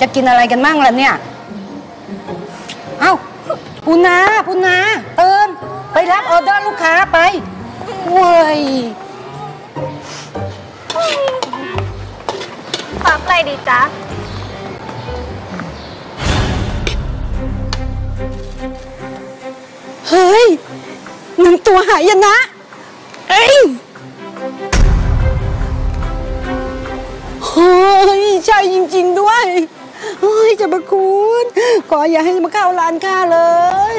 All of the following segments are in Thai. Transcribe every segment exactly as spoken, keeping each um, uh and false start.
จะกินอะไรกันมั่งล่ะเนี่ยเอ้าปุณณาปุณณาเตือนไปรับออเดอร์ลูกค้าไปเว้ยรับอะไรดีจ๊ะเฮ้ยหนึ่งตัวหายนะเอ้ยเฮ้ยใช่จริงๆด้วยเฮ้ยจะมาคุณขออย่าให้มาเข้าร้านข้าเลย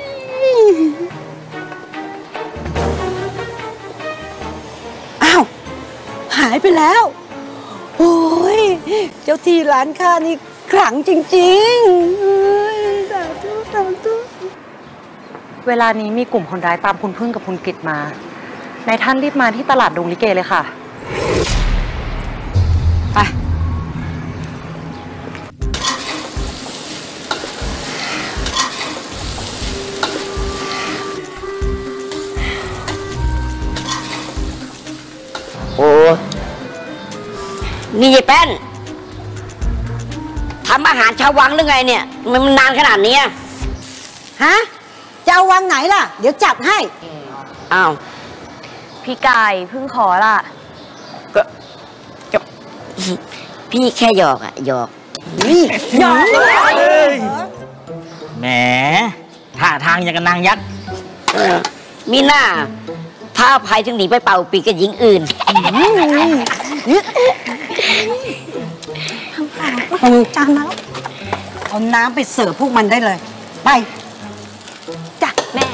อ้าวหายไปแล้วโอ้ยเจ้าที่ร้านข้านี่ขลังจริงๆเฮ้ยสาธุสาธุเวลานี้มีกลุ่มคนร้ายตามคุณพึ่งกับคุณกิตมานายท่านรีบมาที่ตลาดดงลิเกเลยค่ะไปโอ้นี่ยายแป้นทำอาหารชาววังหรือไงเนี่ยมันนานขนาดนี้ฮะจะเอาวังไหนล่ะเดี๋ยวจัดให้อ้าวพี่ไก่เพิ่งขอล่ะก็ก็พี่แค่หยอกอะหยอกนี่หยอกแหมท่าทางอย่างกับนางยักษ์มีหน้าถ้าภัยถึงหนีไปเป่าปีกกับหญิงอื่นเอาจานมาแล้วเอาน้ำไปเสิร์ฟพวกมันได้เลยไปจ้ะแม่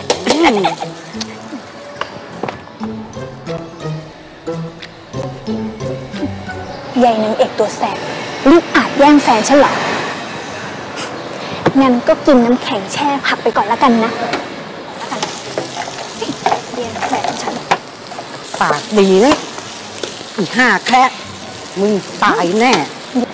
ใหญ่นางเอกตัวแสบลูกอาจแย่งแฟนฉันเหรองั้นก็กินน้ำแข็งแช่ผักไปก่อนแล้วกันนะแย่งแฟนฉันปากดีนะอีห้าแคระมึงตายแน่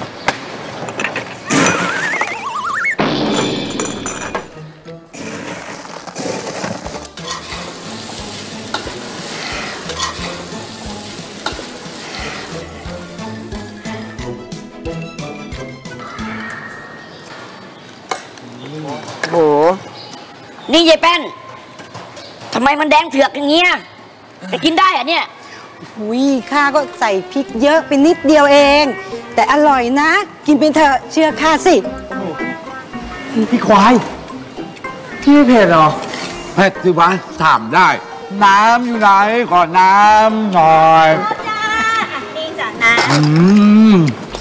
โหนี่ยายแป้นทำไมมันแดงเถือกอย่างเงี้ยจะกินได้อะเนี่ยหุยข้าก็ใส่พริกเยอะไปนิดเดียวเองแต่อร่อยนะกินเป็นเถอะเชื่อข้าสิพี่ควายที่ไม่เผ็ดหรอเผ็ดสิวะถามได้น้ำอยู่ไหนขอน้ำหน่อยจ้านี่จ้ะนะอืม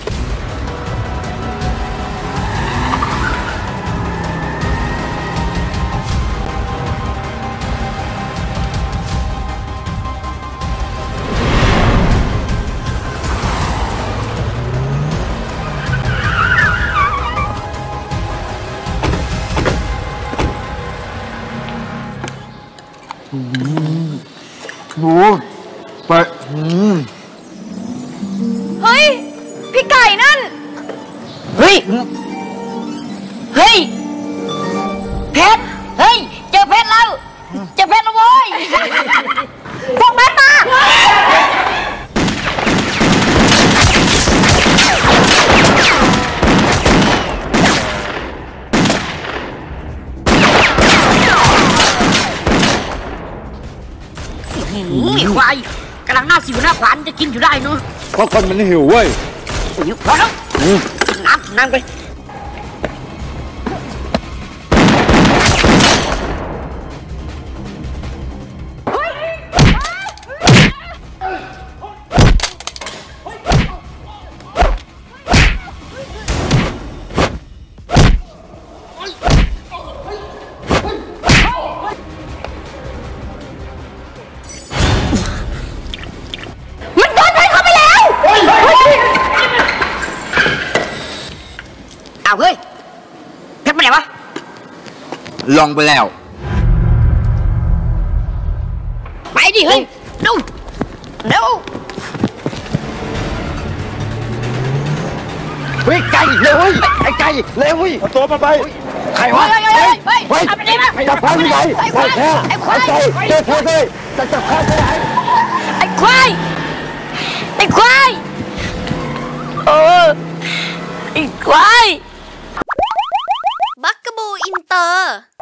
ดูไปเฮ้ยพี่ไก่นั่นเฮ้ยเฮ้ยเพชรเฮ้ยเจอเพชรแล้วเจอเพชรแล้วโว้ยพวกมันมาควายกำลังหน้าสิวหน้าขวานจะกินอยู่ได้เนาะเพราะคนมันหิวเว้ยหิวพอแล้วน้ำน้ำไปอ้าวเฮ้ยเพชรไปไหนวะลองไปแล้วไปดิเฮ้ยดูเร็วเฮ้ยไก่เร็วเว้ยไอ้ไก่เร็วเว้ยเอาตัวมาไปใครวะเฮ้ยเฮ้ยเฮ้ยเฮ้ยเอาไปไหนมาจับข้าที่ไหนไอ้ควายไอ้ควายเจอเธอเลยจะจับข้าที่ไหนไอ้ควายไอ้ควายเออไอ้อีกควายบักกะบูอินเตอร์